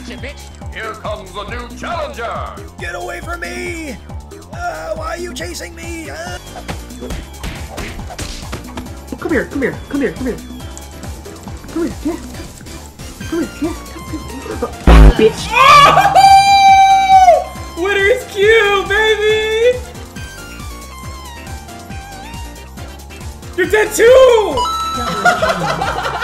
Gotcha, bitch. Here comes a new challenger. Get away from me! Why are you chasing me? Come here, come here, come here, come here. Come here, yeah. Come here, yeah. Come here. Bitch. Oh! Winner's cube, baby! You're dead too!